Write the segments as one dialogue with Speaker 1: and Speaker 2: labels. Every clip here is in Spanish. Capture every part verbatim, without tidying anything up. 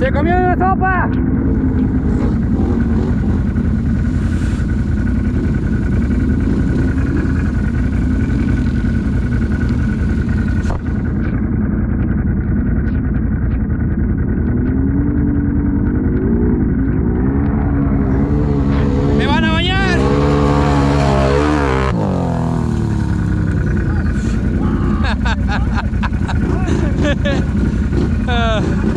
Speaker 1: ¡Se comió una sopa! ¡Me van a bañar! uh.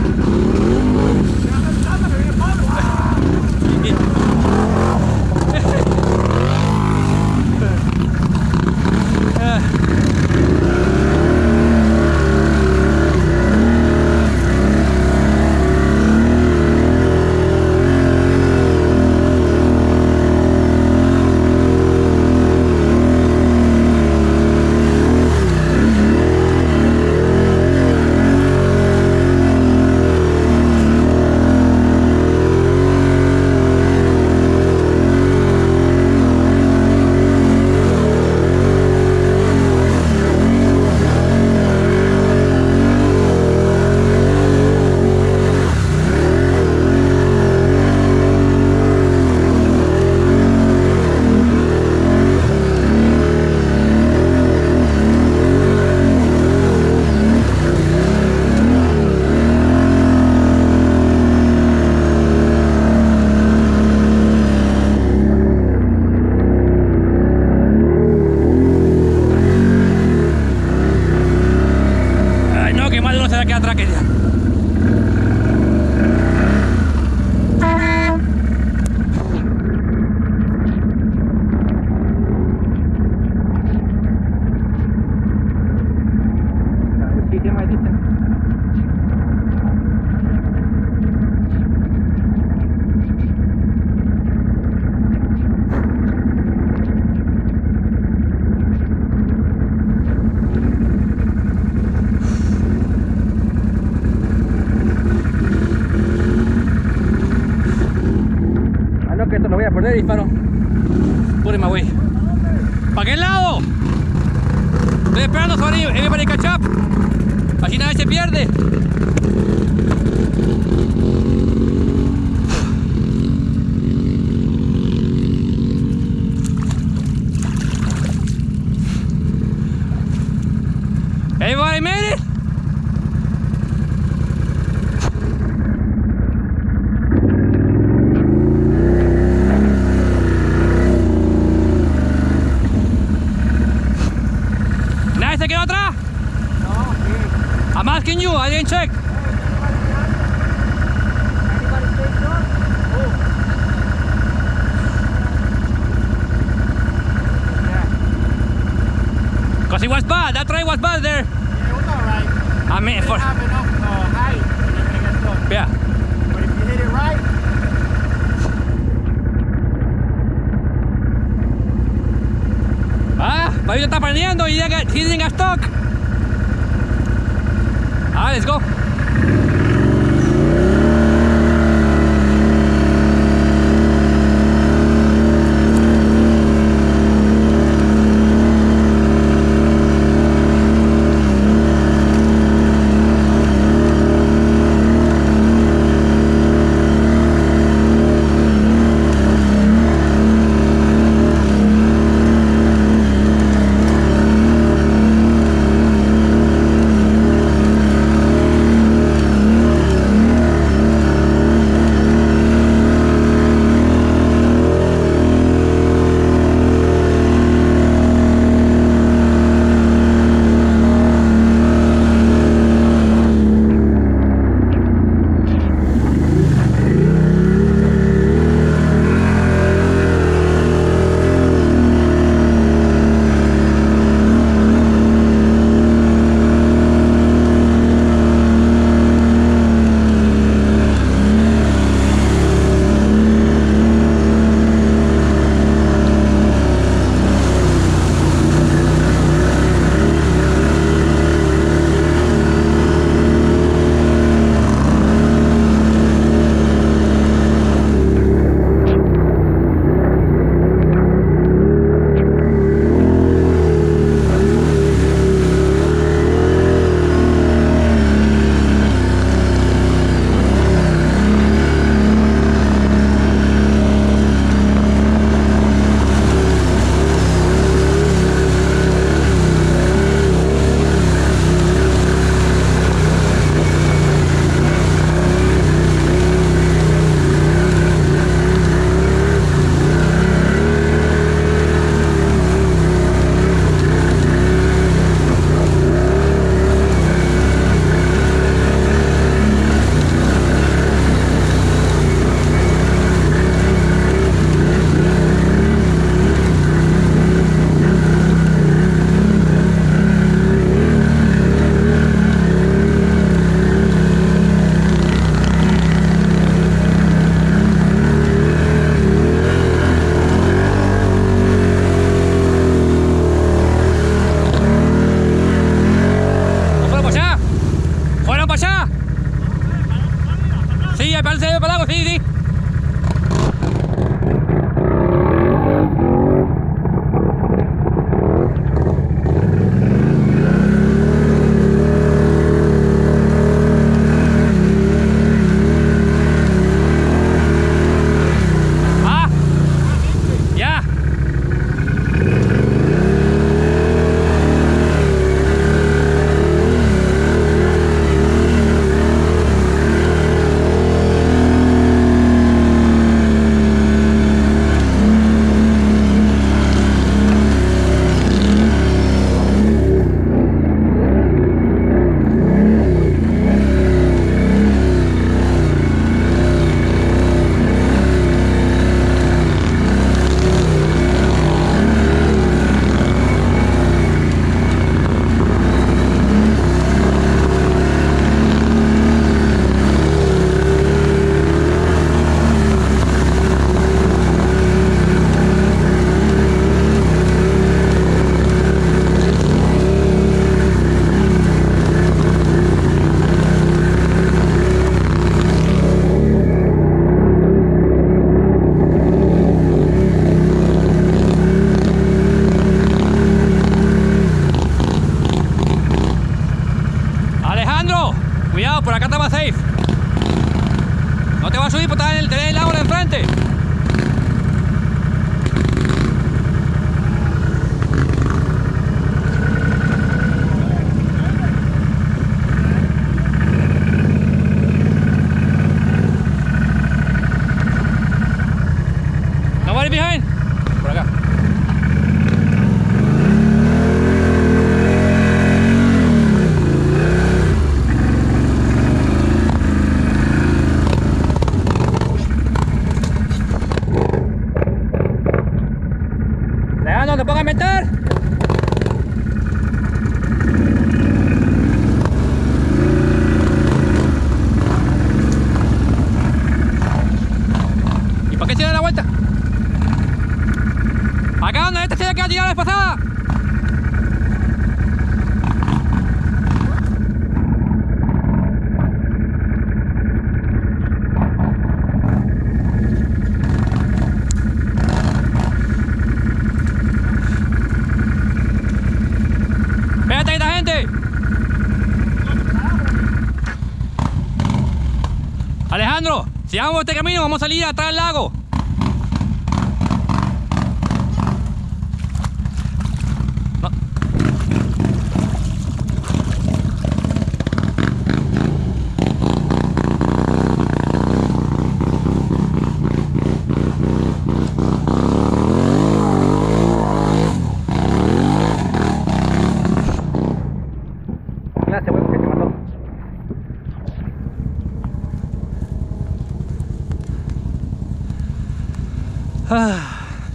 Speaker 1: Que esto lo voy a perder, disparo. Put my way. ¿Para qué lado? Estoy esperando, sorry, everybody catch up. Así nadie se pierde. Everybody made it? ¿Se quedó atrás?
Speaker 2: No, sí.
Speaker 1: I'm asking you, I didn't check. Because it was bad, that try was bad there.
Speaker 2: Yeah, it was alright.
Speaker 1: I mean, for...
Speaker 2: have enough uh, height to make it stop.
Speaker 1: Yeah.
Speaker 2: But if you hit it right,
Speaker 1: Ah, Pablo está perdiendo y llega, he didn't get stuck. Ah, let's go. Sí, el palo se ve para el lago, sí, sí. Ah, ya. Alejandro, cuidado, por acá está más safe. No te vas a subir porque tenés el, tenés el agua de enfrente. Nobody behind. Por acá. Alejandro, ¿te pongas a meter? ¿Y para qué se da la vuelta? Acá donde esta se le quedó tirada la vez pasada. Espérate, esta gente. Alejandro, si vamos este camino vamos a salir atrás del lago. No. Gracias, huevo, que se mató. Ah.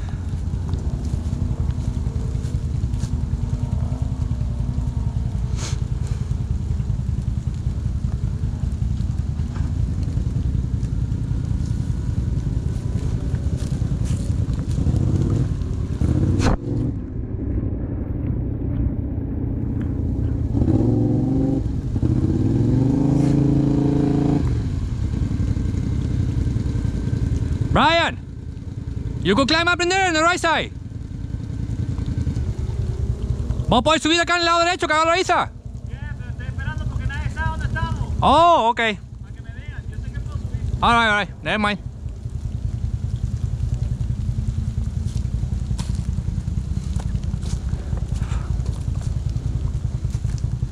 Speaker 1: Brian, you can climb up in there on the right side. Vamos a poder subir acá en el lado derecho, que haga la Isa.
Speaker 2: Yeah, pero estoy esperando porque nadie sabe dónde estamos.
Speaker 1: Oh, ok.
Speaker 2: Para que me vean, yo sé que puedo subir.
Speaker 1: Alright, alright, never mind.